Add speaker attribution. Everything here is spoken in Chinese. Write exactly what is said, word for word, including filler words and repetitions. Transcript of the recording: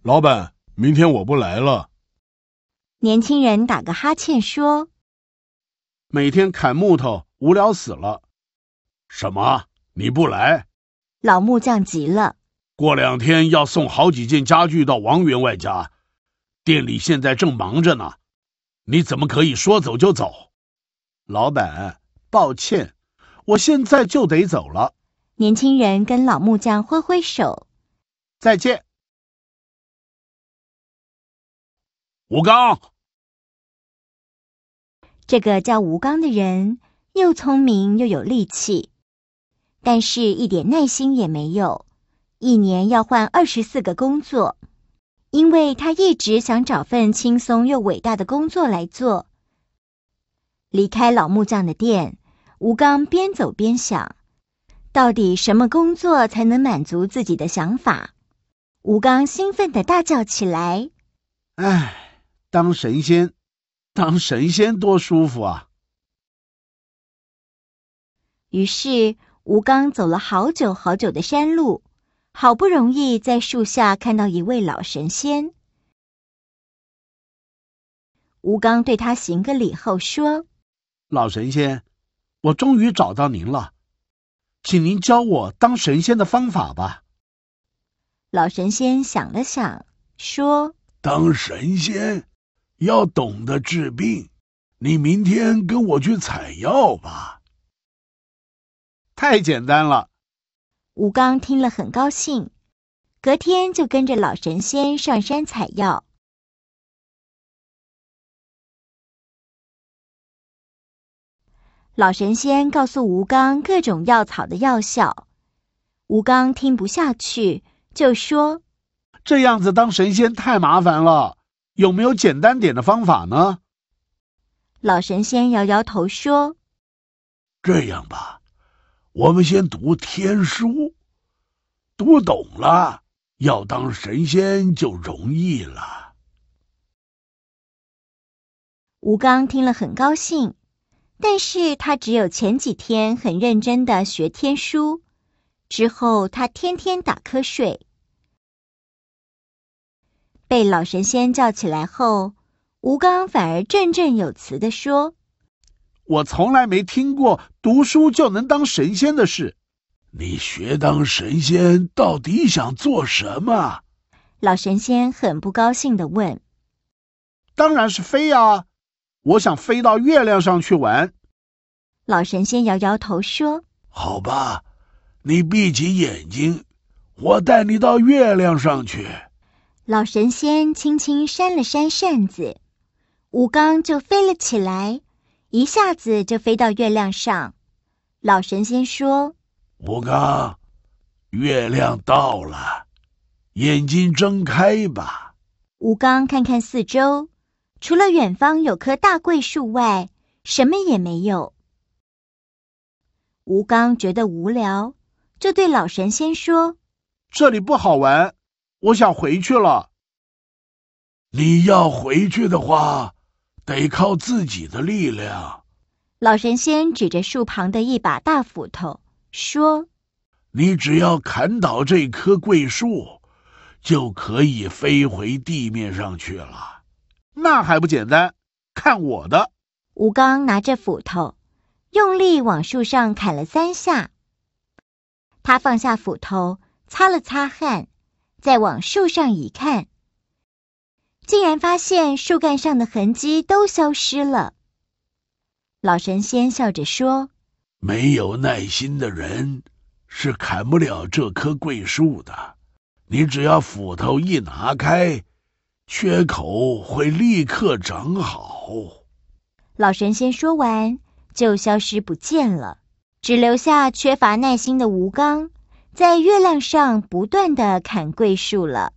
Speaker 1: 老板，明天我不来了。
Speaker 2: 年轻人打个哈欠说：
Speaker 1: 每天砍木头，无聊死了。什么？你不来？
Speaker 2: 老木匠急了。
Speaker 1: 过两天要送好几件家具到王员外家，店里现在正忙着呢，你怎么可以说走就走？老板，抱歉，我现在就得走了。
Speaker 2: 年轻人跟老木匠挥挥手。
Speaker 1: 再见。吴刚，
Speaker 2: 这个叫吴刚的人又聪明又有力气，但是一点耐心也没有，一年要换二十四个工作，因为他一直想找份轻松又伟大的工作来做。离开老木匠的店，吴刚边走边想，到底什么工作才能满足自己的想法？吴刚兴奋地大叫起来：
Speaker 1: 唉，当神仙，当神仙多舒服啊！
Speaker 2: 于是吴刚走了好久好久的山路，好不容易在树下看到一位老神仙。吴刚对他行个礼后说：
Speaker 1: 老神仙，我终于找到您了，请您教我当神仙的方法吧。
Speaker 2: 老神仙想了想，说：
Speaker 3: 当神仙要懂得治病，你明天跟我去采药吧。
Speaker 1: 太简单了。
Speaker 2: 吴刚听了很高兴，隔天就跟着老神仙上山采药。老神仙告诉吴刚各种药草的药效，吴刚听不下去，就说：
Speaker 1: 这样子当神仙太麻烦了，有没有简单点的方法呢？
Speaker 2: 老神仙摇摇头说：
Speaker 3: 这样吧，我们先读天书，读懂了，要当神仙就容易了。
Speaker 2: 吴刚听了很高兴，但是他只有前几天很认真地学天书，之后他天天打瞌睡。被老神仙叫起来后，吴刚反而振振有词地说：
Speaker 1: 我从来没听过读书就能当神仙的事。
Speaker 3: 你学当神仙到底想做什么？
Speaker 2: 老神仙很不高兴地问。
Speaker 1: 当然是飞啊，我想飞到月亮上去玩。
Speaker 2: 老神仙摇摇头说：
Speaker 3: 好吧，你闭起眼睛，我带你到月亮上去。
Speaker 2: 老神仙轻轻扇了扇扇子，吴刚就飞了起来，一下子就飞到月亮上。老神仙说：
Speaker 3: 吴刚，月亮到了，眼睛睁开吧。
Speaker 2: 吴刚看看四周，除了远方有棵大桂树外，什么也没有。吴刚觉得无聊，就对老神仙说：
Speaker 1: 这里不好玩，我想回去了。
Speaker 3: 你要回去的话，得靠自己的力量。
Speaker 2: 老神仙指着树旁的一把大斧头说：
Speaker 3: 你只要砍倒这棵桂树，就可以飞回地面上去了。
Speaker 1: 那还不简单，看我的！
Speaker 2: 吴刚拿着斧头，用力往树上砍了三下。他放下斧头，擦了擦汗，再往树上一看，竟然发现树干上的痕迹都消失了。老神仙笑着说：
Speaker 3: 没有耐心的人是砍不了这棵桂树的，你只要斧头一拿开，缺口会立刻长好。
Speaker 2: 老神仙说完就消失不见了，只留下缺乏耐心的吴刚在月亮上不断地砍桂树了。